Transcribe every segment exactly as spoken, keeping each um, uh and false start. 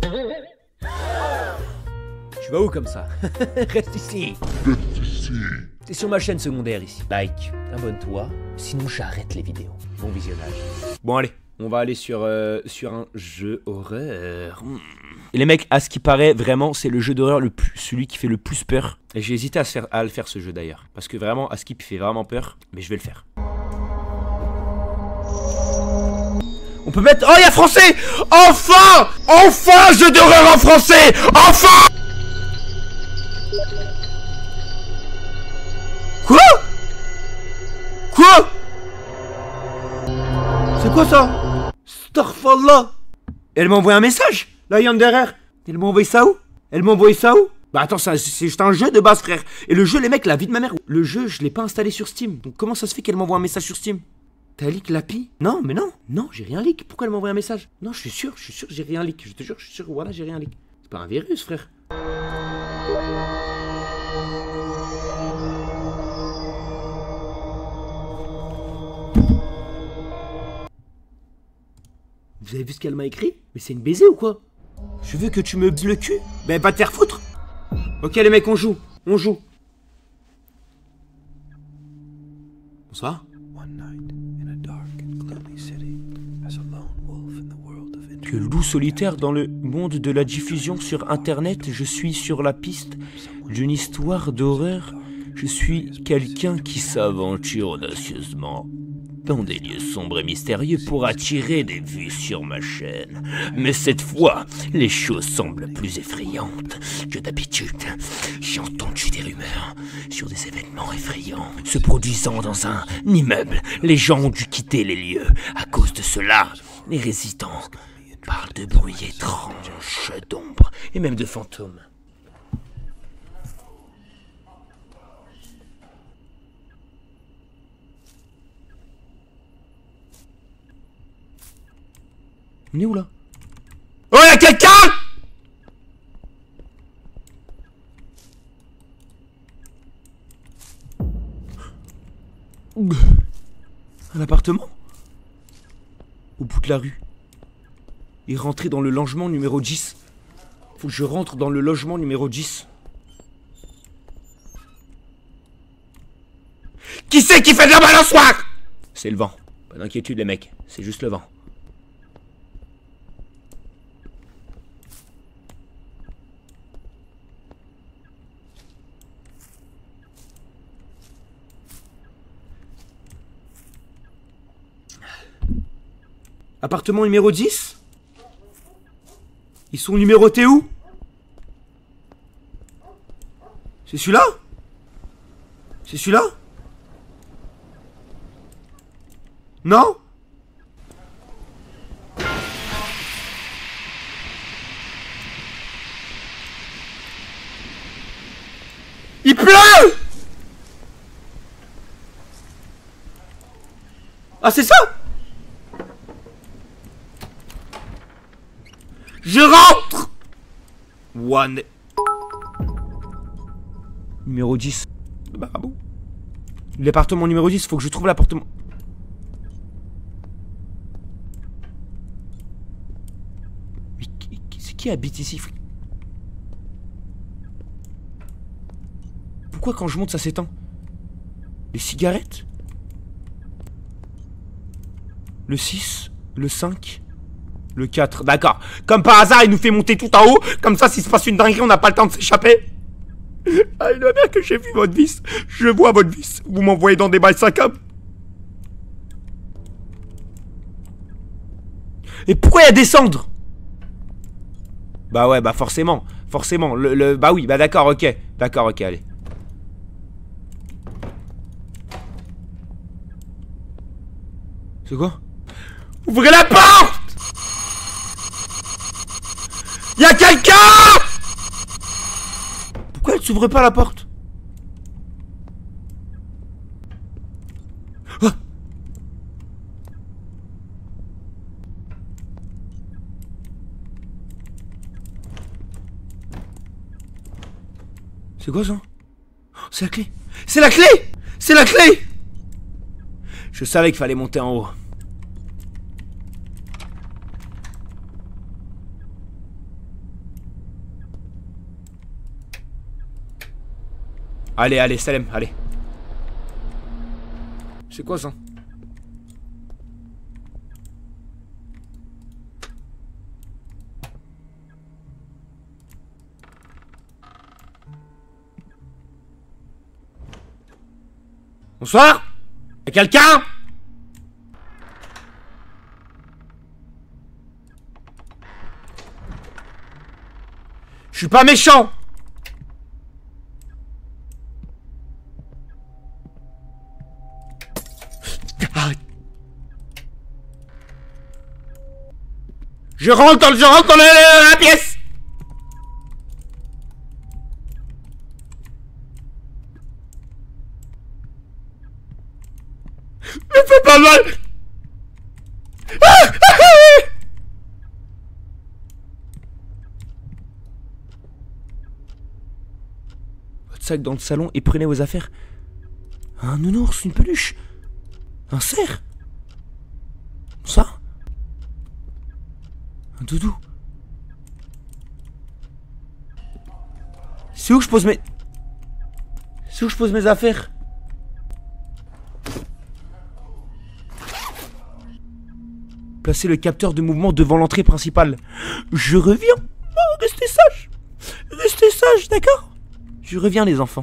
Tu vas où comme ça? Reste ici. Reste ici. T'es sur ma chaîne secondaire ici. Like, abonne-toi, sinon j'arrête les vidéos. Bon visionnage. Bon allez, on va aller sur, euh, sur un jeu horreur. Mmh. Et les mecs, à ce qui paraît, vraiment, c'est le jeu d'horreur le plus, celui qui fait le plus peur. Et j'ai hésité à, se faire, à le faire ce jeu d'ailleurs. Parce que vraiment, Askip fait vraiment peur. Mais je vais le faire. On peut mettre... Oh, il y a français! Enfin! Enfin, jeu d'horreur en français! Enfin! Quoi? Quoi? C'est quoi ça? Starfallah! Elle m'a envoyé un message, la Yanderer. Elle m'a envoyé ça où? Elle m'a envoyé ça où? Bah attends, c'est juste un jeu de base, frère. Et le jeu, les mecs, la vie de ma mère. Le jeu, je l'ai pas installé sur Steam. Donc comment ça se fait qu'elle m'envoie un message sur Steam? T'as leak l'A P I? Non, mais non. Non, j'ai rien leak. Pourquoi elle m'a envoyé un message? Non, je suis sûr, je suis sûr que j'ai rien leak. Je te jure, je suis sûr, voilà, j'ai rien leak. C'est pas un virus, frère. Vous avez vu ce qu'elle m'a écrit? Mais c'est une baiser ou quoi? Je veux que tu me baises le cul? Ben va te faire foutre. Ok les mecs, on joue. On joue. Bonsoir. Que loup solitaire dans le monde de la diffusion sur internet, je suis sur la piste d'une histoire d'horreur. Je suis quelqu'un qui s'aventure audacieusement dans des lieux sombres et mystérieux pour attirer des vues sur ma chaîne. Mais cette fois, les choses semblent plus effrayantes que d'habitude. J'ai entendu des rumeurs sur des événements effrayants se produisant dans un immeuble. Les gens ont dû quitter les lieux. À cause de cela, les résidents parlent de bruits étranges, d'ombres et même de fantômes. On est où là? Oh, y'a quelqu'un! Un appartement? Au bout de la rue. Et rentrer dans le logement numéro dix. Faut que je rentre dans le logement numéro dix. Qui c'est qui fait de la balançoire? C'est le vent. Pas d'inquiétude les mecs, c'est juste le vent. Appartement numéro dix? Ils sont numérotés où? C'est celui-là? C'est celui-là? Non? Il pleut! Ah, c'est ça? Je rentre! One. Numéro dix. Bah bon. L'appartement numéro dix, faut que je trouve l'appartement. Mais c'est qui habite ici? Pourquoi quand je monte ça s'éteint? Les cigarettes? Le six? Le cinq? Le quatre, d'accord. Comme par hasard, il nous fait monter tout en haut. Comme ça, s'il se passe une dinguerie, on n'a pas le temps de s'échapper. Ah, il a bien que j'ai vu votre vis. Je vois votre vis. Vous m'envoyez dans des balles cinq hommes. Et pourquoi il y a des cendres? Bah ouais, bah forcément. Forcément. Le, le, bah oui, bah d'accord, ok. D'accord, ok, allez. C'est quoi? Ouvrez la porte! Y'a quelqu'un! Pourquoi elle s'ouvre pas la porte? Ah! C'est quoi ça? C'est la clé! C'est la clé! C'est la clé! Je savais qu'il fallait monter en haut. Allez, allez, Salem, allez. C'est quoi ça? Bonsoir? Y'a quelqu'un? Je suis pas méchant. Je rentre dans, je rentre dans la, la pièce. Me fais pas mal. Votre sac dans le salon et prenez vos affaires. Un nounours, une peluche, un cerf. Ça? Un doudou. C'est où que je pose mes... C'est où que je pose mes affaires? Placez le capteur de mouvement devant l'entrée principale. Je reviens. Oh, restez sages. Restez sages, d'accord? Je reviens, les enfants.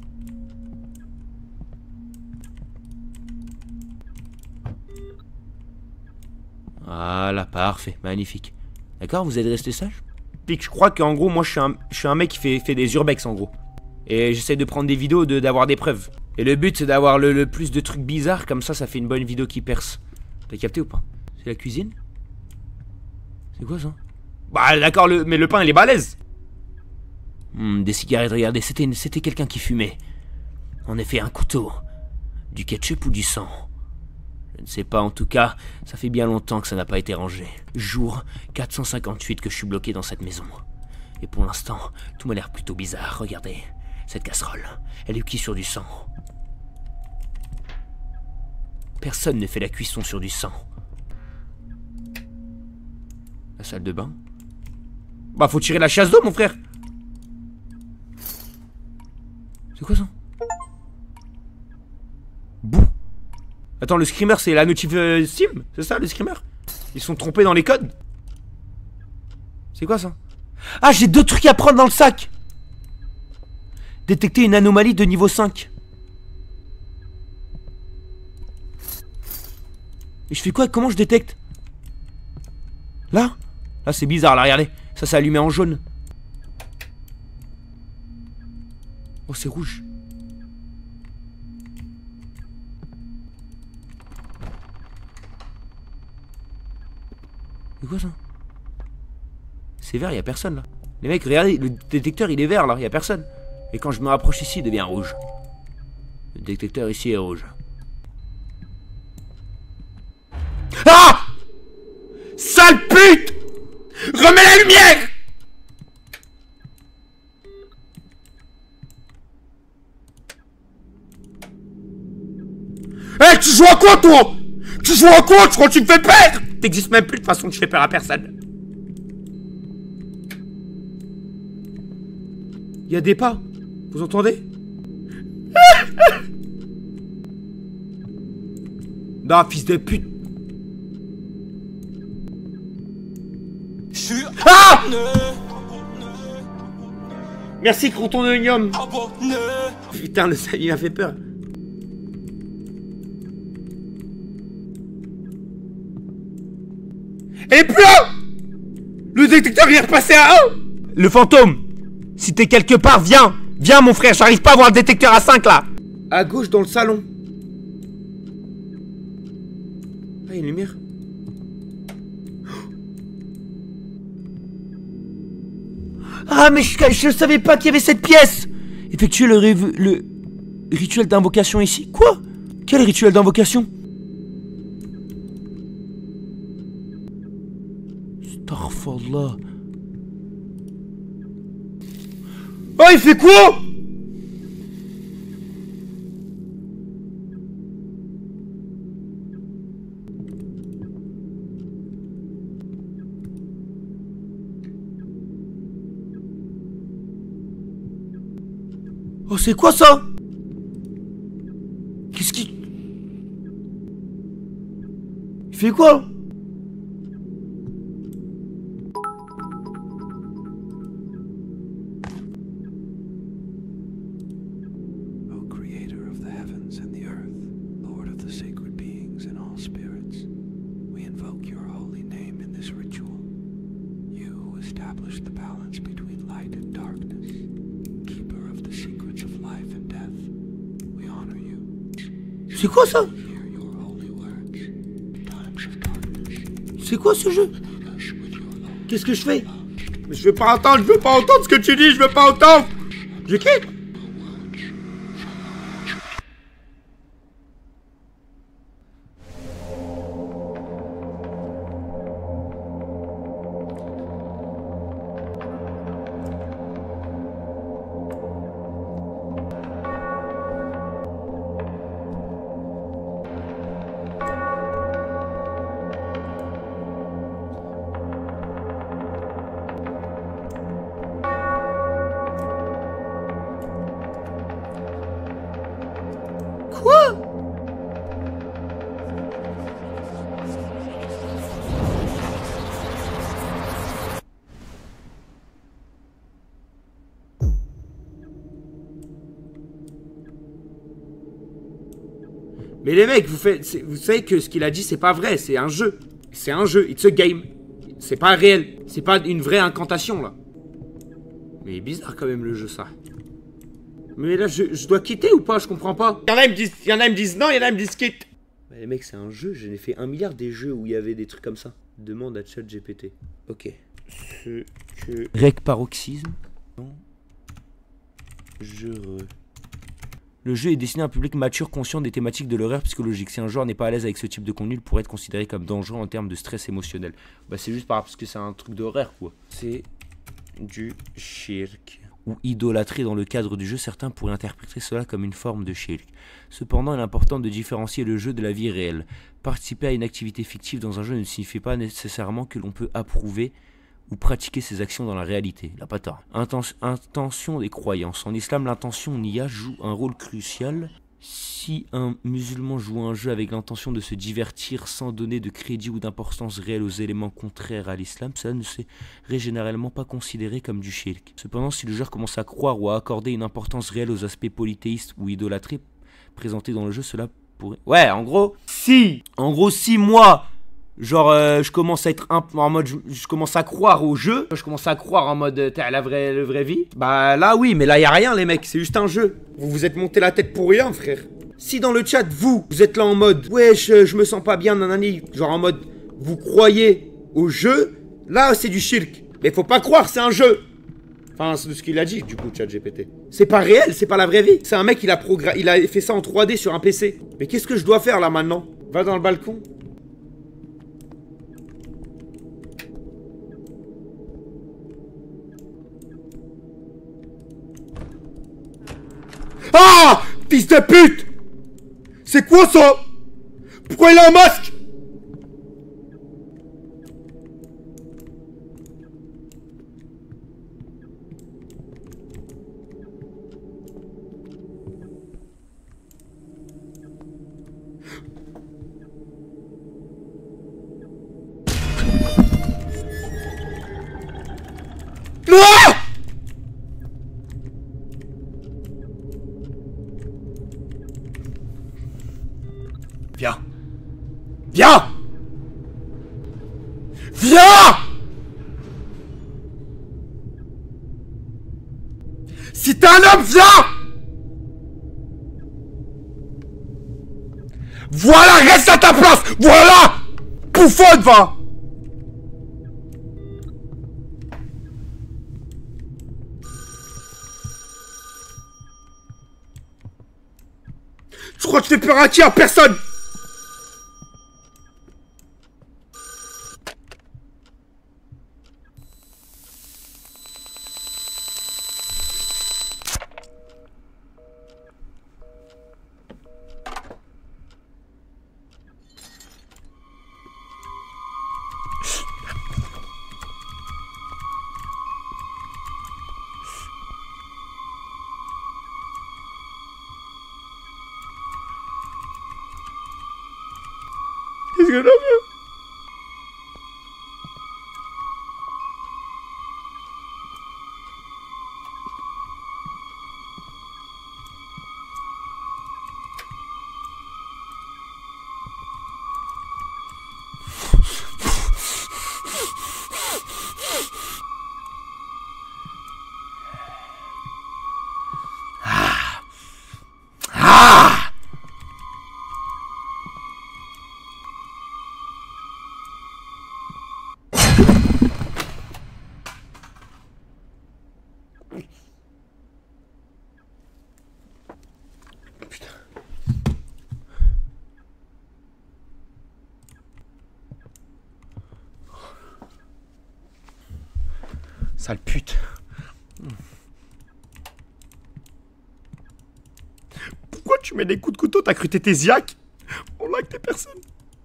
Voilà, parfait, magnifique. D'accord, vous êtes resté sage? Pique, je crois qu'en gros, moi je suis un, je suis un mec qui fait, fait des urbex en gros. Et j'essaie de prendre des vidéos, de, d'avoir des preuves. Et le but c'est d'avoir le, le plus de trucs bizarres, comme ça ça fait une bonne vidéo qui perce. T'as capté ou pas? C'est la cuisine? C'est quoi ça? Bah d'accord, le, mais le pain il est balèze. Hmm, des cigarettes, regardez, c'était, c'était quelqu'un qui fumait. En effet, un couteau. Du ketchup ou du sang? Je ne sais pas, en tout cas, ça fait bien longtemps que ça n'a pas été rangé. Jour quatre cent cinquante-huit que je suis bloqué dans cette maison. Et pour l'instant, tout m'a l'air plutôt bizarre. Regardez, cette casserole, elle est cuite sur du sang. Personne ne fait la cuisson sur du sang. La salle de bain? Bah, faut tirer la chasse d'eau, mon frère. C'est quoi ça? Bouh. Attends, le screamer, c'est la notif euh, Steam? C'est ça, le screamer? Ils sont trompés dans les codes? C'est quoi ça? Ah, j'ai deux trucs à prendre dans le sac. Détecter une anomalie de niveau cinq. Et je fais quoi? Comment je détecte? Là? Là, c'est bizarre, là, regardez. Ça s'est allumé en jaune. Oh, c'est rouge. C'est quoi ça? C'est vert, y a personne là. Les mecs, regardez, le détecteur il est vert là, y a personne. Et quand je me rapproche ici, il devient rouge. Le détecteur ici est rouge. Ah! Sale pute! Remets la lumière! Hé, hey, tu joues à quoi toi? Tu joues à quoi? Tu crois que tu me fais peur? T'existes même plus, de toute façon, tu fais peur à personne. Il y a des pas. Vous entendez? Non, fils de pute. Ah! Merci, Crouton de Oignon. Putain, le salut, il m'a fait peur. Et plus là! Le détecteur il est repassé à un. Le fantôme, si t'es quelque part, viens. Viens mon frère, j'arrive pas à voir le détecteur à cinq là. À gauche dans le salon. Ah, il y a une lumière. Ah mais je, je savais pas qu'il y avait cette pièce. Effectuer le, le rituel d'invocation ici. Quoi? Quel rituel d'invocation? Astaghfirullah. Oh, il fait quoi? Oh, c'est quoi ça? Qu'est-ce qui... Il fait quoi? C'est quoi ça? C'est quoi ce jeu? Qu'est-ce que je fais? Mais je veux pas entendre, je veux pas entendre ce que tu dis, je veux pas entendre. Je quitte. Quoi? Mais les mecs, vous, faites, vous savez que ce qu'il a dit, c'est pas vrai, c'est un jeu. C'est un jeu, it's a game. C'est pas réel, c'est pas une vraie incantation, là. Mais il est bizarre quand même le jeu, ça. Mais là, je, je dois quitter ou pas? Je comprends pas. Il y en a, ils me disent, il y en a, ils me disent non, il y en a, ils me disent quitte. Mais les mecs, c'est un jeu, j'en ai fait un milliard des jeux où il y avait des trucs comme ça. Demande à ChatGPT. Ok. Ce que... Rec paroxysme. Non. Je re... Le jeu est destiné à un public mature conscient des thématiques de l'horreur psychologique. Si un joueur n'est pas à l'aise avec ce type de contenu, il pourrait être considéré comme dangereux en termes de stress émotionnel. Bah c'est juste parce que c'est un truc d'horreur quoi. C'est du shirk. Ou idolâtrer dans le cadre du jeu, certains pourraient interpréter cela comme une forme de shirk. Cependant, il est important de différencier le jeu de la vie réelle. Participer à une activité fictive dans un jeu ne signifie pas nécessairement que l'on peut approuver ou pratiquer ses actions dans la réalité. Il n'a pas tort. Inten- intention des croyances. En islam, l'intention nia joue un rôle crucial. Si un musulman joue un jeu avec l'intention de se divertir sans donner de crédit ou d'importance réelle aux éléments contraires à l'islam, cela ne serait généralement pas considéré comme du shirk. Cependant, si le joueur commence à croire ou à accorder une importance réelle aux aspects polythéistes ou idolâtrés présentés dans le jeu, cela pourrait... Ouais, en gros, si En gros, si moi... Genre, euh, je commence à être un, en mode, je, je commence à croire au jeu, je commence à croire en mode, t'as la vraie, la vraie vie. Bah là, oui, mais là, y a rien, les mecs, c'est juste un jeu. Vous vous êtes monté la tête pour rien, frère. Si dans le chat, vous, vous êtes là en mode, ouais, je, je me sens pas bien, nanani, genre en mode, vous croyez au jeu, là, c'est du shirk. Mais faut pas croire, c'est un jeu. Enfin, c'est ce qu'il a dit, du coup, ChatGPT. C'est pas réel, c'est pas la vraie vie. C'est un mec, il a, progra- il a fait ça en trois D sur un P C. Mais qu'est-ce que je dois faire, là, maintenant? Va dans le balcon. Ah! Fils de pute! C'est quoi ça? Pourquoi il a un masque? Ah! Viens. Viens. Viens. Si t'es un homme, viens. Voilà, reste à ta place. Voilà. Bouffonne, va. Je crois que je fais peur à qui? À personne. rien à faire. Sale pute. Pourquoi tu mets des coups de couteau? T'as cru t'étais Ziac? On like tes personnes.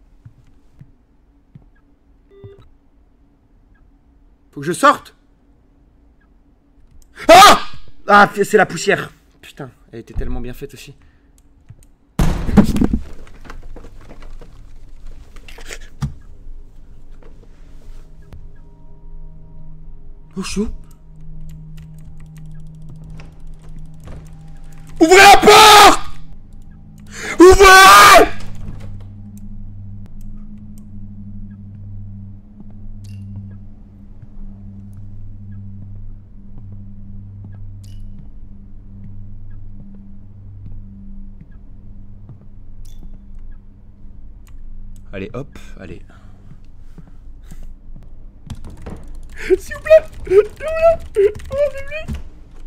Faut que je sorte. Ah! Ah, c'est la poussière. Putain, elle était tellement bien faite aussi. Oh, je suis où? Ouvrez la porte! Ouvrez! Allez, hop, allez. S'il vous plaît! S'il vous plaît! Oh, s'il vous plaît!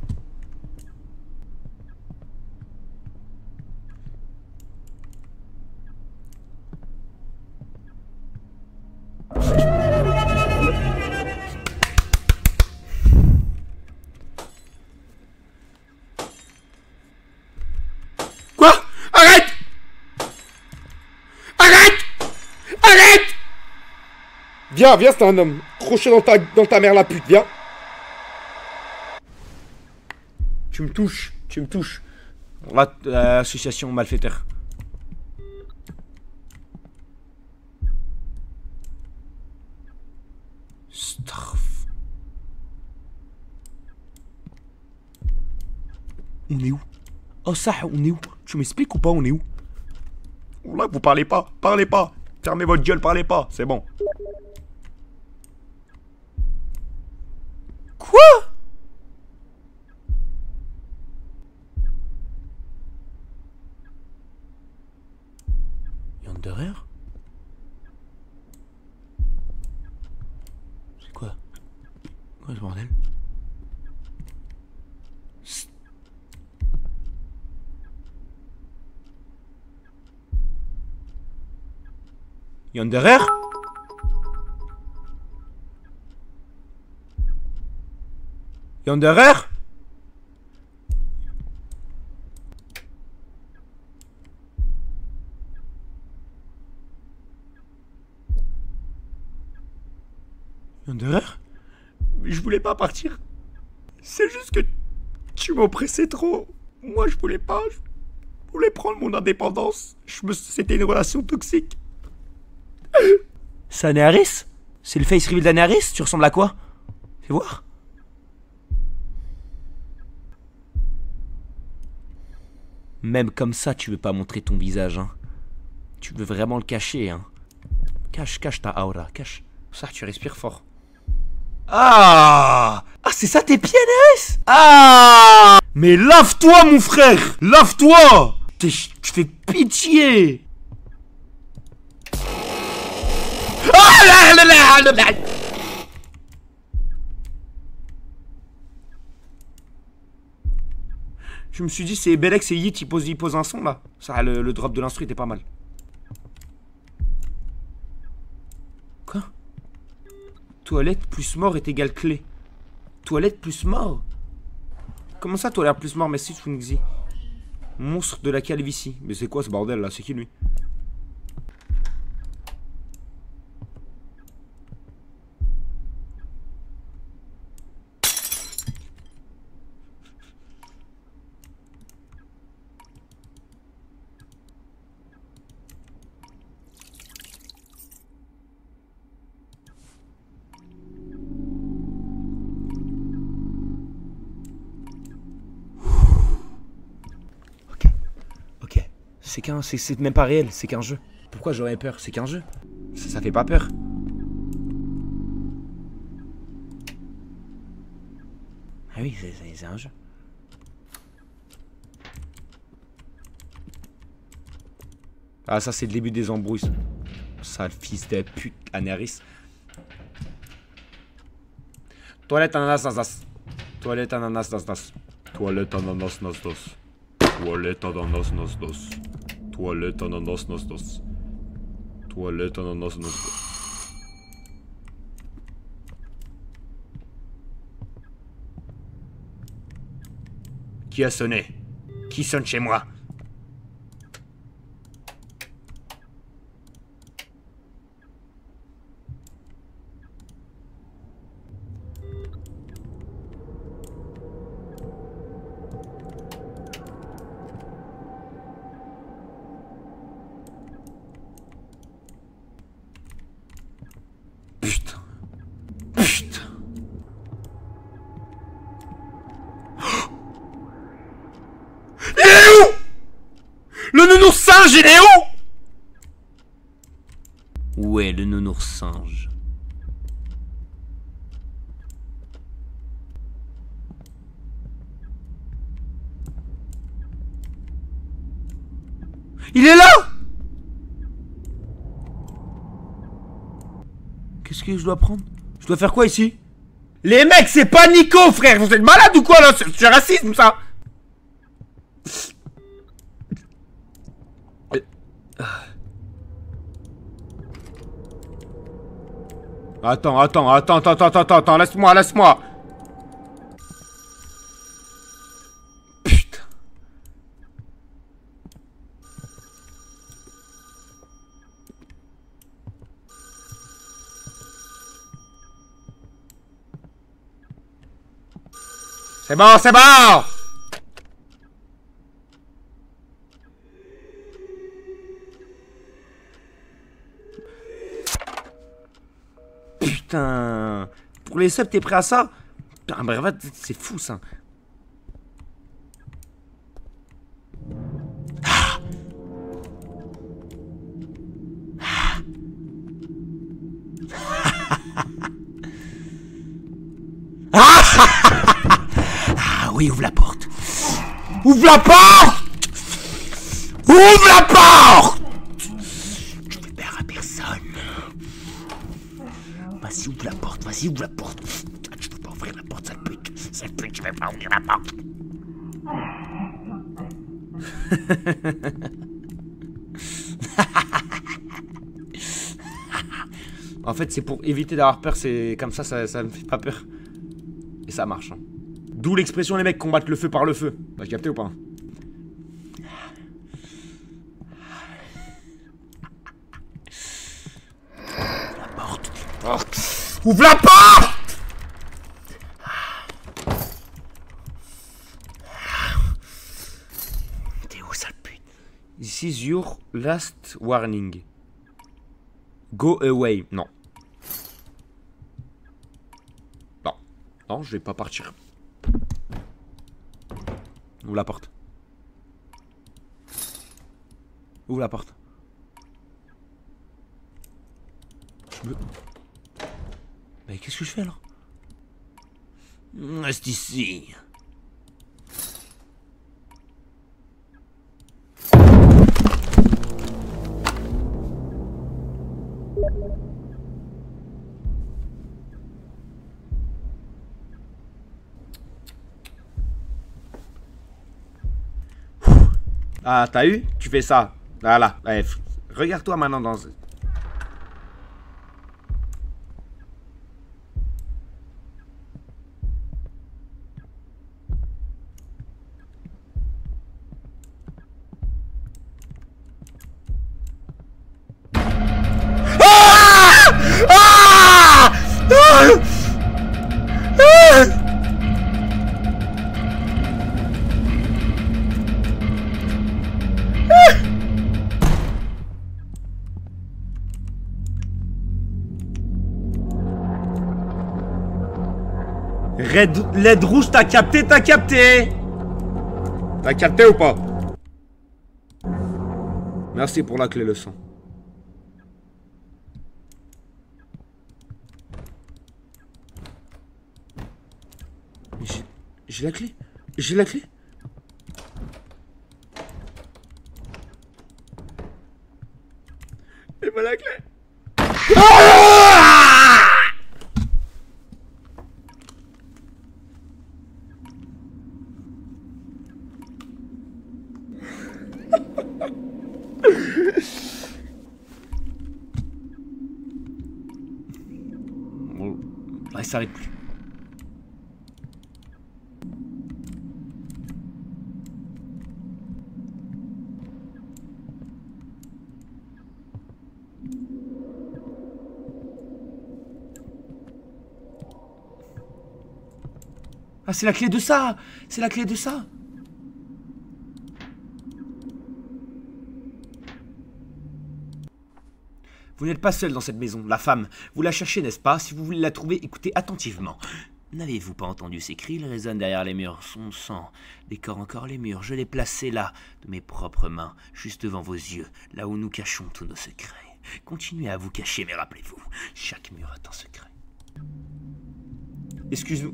Quoi? Arrête! Arrête! Arrête! Viens, viens, c'est un homme. Crochet dans ta, dans ta mère la pute, viens. Tu me touches, tu me touches. On va à l'association malfaiteur. Starf. On est où? Oh ça, on est où? Tu m'expliques ou pas, on est où? Là, vous parlez pas, parlez pas. Fermez votre gueule, parlez pas, c'est bon. Quoi? Yanderer? C'est quoi? Quoi ce bordel? Yanderer? Yanderer? Yanderer? Je voulais pas partir. C'est juste que tu m'oppressais trop. Moi, je voulais pas. Je voulais prendre mon indépendance. Je me... C'était une relation toxique. C'est Anéaris? C'est le face reveal d'Anéaris? Tu ressembles à quoi? Fais voir. Même comme ça, tu veux pas montrer ton visage, hein. Tu veux vraiment le cacher, hein. Cache, cache ta aura, cache. Ça, tu respires fort. Ah! Ah, c'est ça tes pieds, Anéaris? Ah! Mais lave-toi, mon frère! Lave-toi! Tu fais pitié! Je me suis dit, c'est Belex et Yit, ils posent, ils posent un son là. Ça, le, le drop de l'instru était pas mal. Quoi? Toilette plus mort est égal clé. Toilette plus mort? Comment ça, toilette plus mort? Mais si, Swingzy. Monstre de la calvitie. Mais c'est quoi ce bordel là? C'est qui lui? C'est qu'un... C'est même pas réel, c'est qu'un jeu. Pourquoi j'aurais peur? C'est qu'un jeu. Ça, ça fait pas peur. Ah oui, c'est un jeu. Ah, ça, c'est le début des embrouilles. Sale fils de pute, Anéris. Toilette ananas nas nas. Toilette ananas nas nas. Toilette ananas nas nas. Toilette ananas nas nas. Toilette ananas nas nas. Toilette ananas nas nas. Qui a sonné? Qui sonne chez moi? Putain. Putain. Il est où? Le nounours singe, il est où? Où est le nounours singe? Il est là? Qu'est-ce que je dois prendre? Je dois faire quoi ici? Les mecs, c'est pas Nico, frère! Vous êtes malade ou quoi là? C'est racisme ça! Attends, attends, attends, attends, attends, attends, attends, laisse-moi, laisse-moi! Putain! C'est bon, c'est bon! Putain! Pour les subs, t'es prêt à ça? Putain, bref, c'est fou ça. Ah. Ah oui, ouvre la porte. Ouvre la porte! Ouvre la porte! Je fais peur à personne. Vas-y, ouvre la porte, vas-y, ouvre la porte. Je peux pas ouvrir la porte, sale pute. Sale pute, je vais pas ouvrir la porte. En fait, c'est pour éviter d'avoir peur, c'est comme ça, ça, ça me fait pas peur. Et ça marche. Hein. D'où l'expression les mecs combattent le feu par le feu. Bah, j'ai capté ou pas? La porte. Porte. Ouvre la porte! T'es où, sale pute? This is your last warning. Go away. Non. Non. Non, je vais pas partir. Ouvre la porte. Ouvre la porte. Je me... Mais qu'est-ce que je fais alors? Reste ici. Ah, t'as eu? Tu fais ça. Voilà. Allez, regarde-toi maintenant dans... Red, L E D rouge, t'as capté, t'as capté. T'as capté ou pas? Merci pour la clé leçon. J'ai la clé. J'ai la clé. Et pas la clé. Ah! Bon, là, il s'arrête plus. Ah, c'est la clé de ça! C'est la clé de ça! Vous n'êtes pas seul dans cette maison, la femme. Vous la cherchez, n'est-ce pas? Si vous voulez la trouver, écoutez attentivement. N'avez-vous pas entendu ces cris? Ils résonnent derrière les murs. Son sang décore encore les murs. Je l'ai placé là, de mes propres mains, juste devant vos yeux, là où nous cachons tous nos secrets. Continuez à vous cacher, mais rappelez-vous, chaque mur a un secret. Excuse-nous.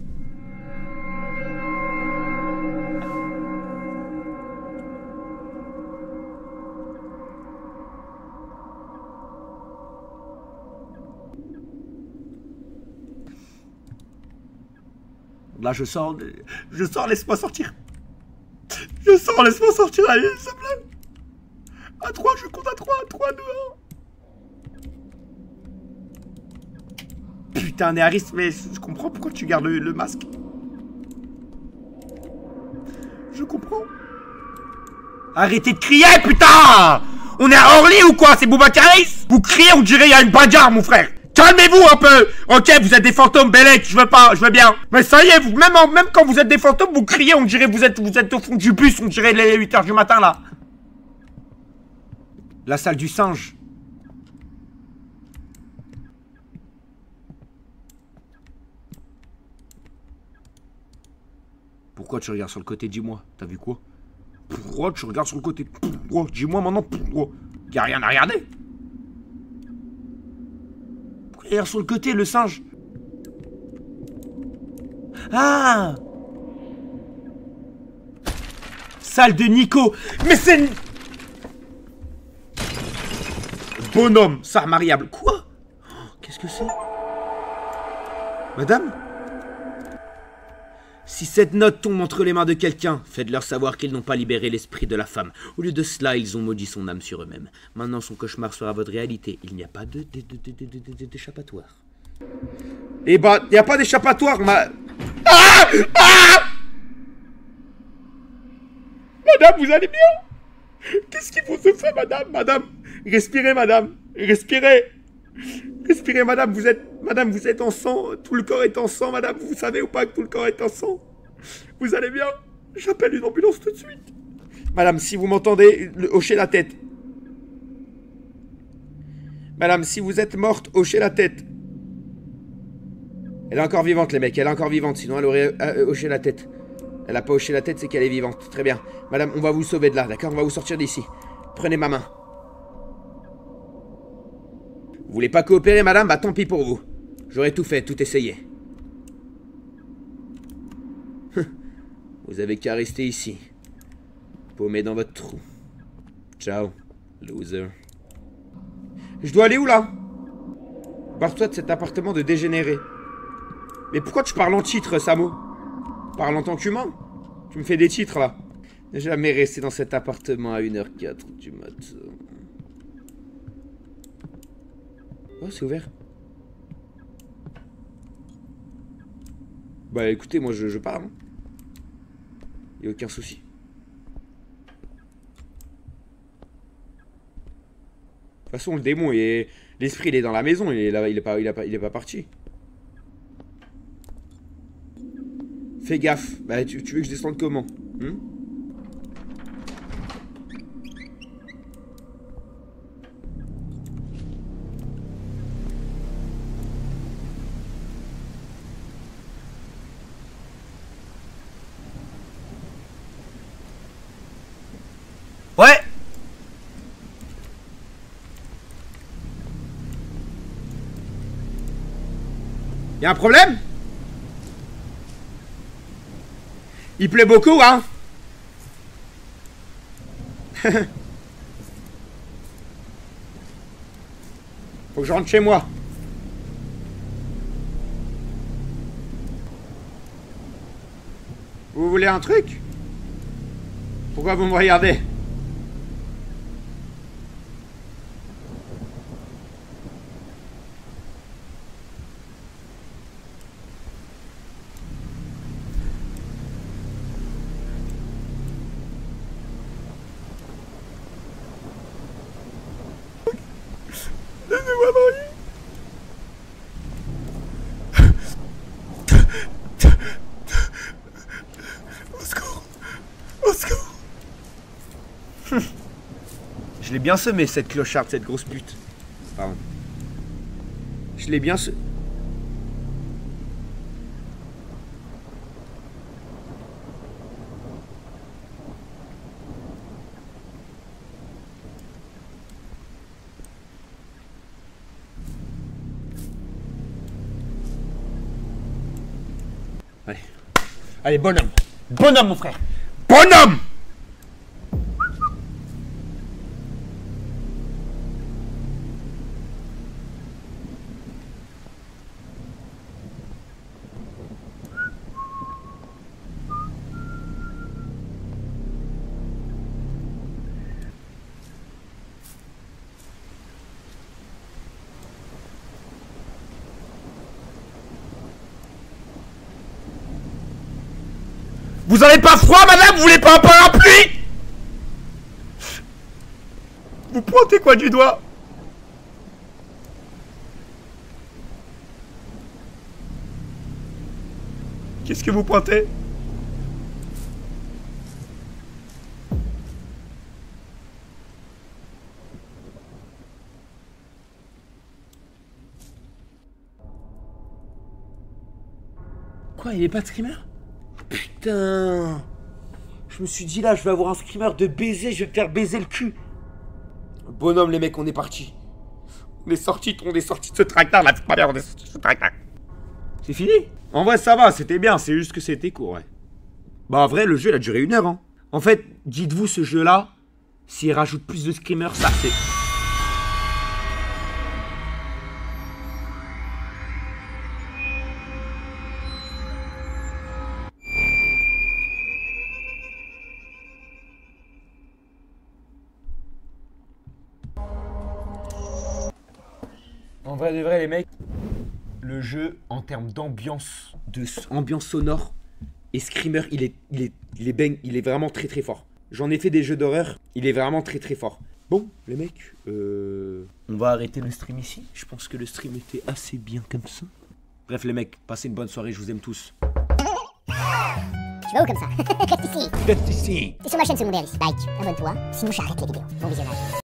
Là, je sors, je sors, laisse-moi sortir. Je sors, laisse-moi sortir, allez, s'il te plaît. À trois, je compte à trois, à trois, deux, un. Putain, Néaris, mais je comprends pourquoi tu gardes le, le masque. Je comprends. Arrêtez de crier, putain! On est à Orly ou quoi? C'est Boubacaris? Vous criez, on dirait il y a une bagarre, mon frère. Calmez-vous un peu. Ok, vous êtes des fantômes, Bellec, je veux pas, je veux bien. Mais ça y est, vous, même, en, même quand vous êtes des fantômes, vous criez, on dirait vous êtes, vous êtes au fond du bus, on dirait les huit heures du matin, là. La salle du singe. Pourquoi tu regardes sur le côté, dis-moi? T'as vu quoi? Pourquoi tu regardes sur le côté? Pourquoi? Dis-moi maintenant, pourquoi? Y'a rien à regarder. Regarde sur le côté, le singe. Ah! Salle de Nico. Mais c'est... Bonhomme, sœur mariable. Quoi? Oh, qu'est-ce que c'est? Madame? Si cette note tombe entre les mains de quelqu'un, faites-leur savoir qu'ils n'ont pas libéré l'esprit de la femme. Au lieu de cela, ils ont maudit son âme sur eux-mêmes. Maintenant, son cauchemar sera votre réalité. Il n'y a pas de d'échappatoire. Eh bah, il n'y a pas d'échappatoire, ma... Ah! Ah! Madame, vous allez bien? Qu'est-ce qu'il faut se faire, madame? Madame, respirez, madame. Respirez. Respirez, madame, vous êtes... Madame, vous êtes en sang. Tout le corps est en sang, madame. Vous savez ou pas que tout le corps est en sang? Vous allez bien? J'appelle une ambulance tout de suite. Madame, si vous m'entendez, hochez la tête. Madame, si vous êtes morte, hochez la tête. Elle est encore vivante, les mecs. Elle est encore vivante, sinon elle aurait euh, hoché la tête. Elle a pas hoché la tête, c'est qu'elle est vivante. Très bien. Madame, on va vous sauver de là, d'accord? On va vous sortir d'ici. Prenez ma main. Vous voulez pas coopérer, madame? Bah tant pis pour vous. J'aurais tout fait, tout essayé. Vous avez qu'à rester ici. Paumé dans votre trou. Ciao, loser. Je dois aller où, là? Barre-toi de cet appartement de dégénéré. Mais pourquoi tu parles en titre, Samo? Parle en tant qu'humain. Tu me fais des titres, là. J'ai jamais resté dans cet appartement à une heure quatre du matin. Oh, c'est ouvert. Bah écoutez, moi je, je pars. Hein. Y'a aucun souci. De toute façon, le démon, est... l'esprit, il est dans la maison. Il est, là, il est, pas, il est, pas, il est pas parti. Fais gaffe. Bah, tu, tu veux que je descende comment? hmm Ouais. Y'a un problème? Il pleut beaucoup, hein? Faut que je rentre chez moi. Vous voulez un truc? Pourquoi vous me regardez? Laissez-moi marier. Au secours. Au secours. Je l'ai bien semé cette clocharde, cette grosse pute. Pardon. Je l'ai bien semé. Allez. Allez, bonhomme. Bonhomme, mon frère. Bonhomme! Vous avez pas froid, madame? Vous voulez pas un parapluie? Vous pointez quoi du doigt? Qu'est-ce que vous pointez? Quoi, il est pas de screamer? Putain! Je me suis dit là, je vais avoir un screamer de baiser, je vais me faire baiser le cul. Bonhomme, les mecs, on est parti. On est sorti, on est sorti de ce tractard là, c'est pas bien, on est sorti de ce tractard. C'est fini? En vrai, ça va, c'était bien, c'est juste que c'était court, ouais. Bah, en vrai, le jeu, il a duré une heure, hein. En fait, dites-vous, ce jeu-là, s'il rajoute plus de screamers, ça c'est... En vrai de vrai, les mecs, le jeu, en termes d'ambiance, de ambiance sonore et screamer, il est, il est, il est bang, il est vraiment très très fort. J'en ai fait des jeux d'horreur, il est vraiment très très fort. Bon, les mecs, euh... on va arrêter le stream ici. Je pense que le stream était assez bien comme ça. Bref, les mecs, passez une bonne soirée, je vous aime tous. Tu vas où comme ça? Reste ici. Reste ici. T'es sur ma chaîne secondaire ici. Like, abonne-toi, sinon j'arrête les vidéos. Bon visionnage.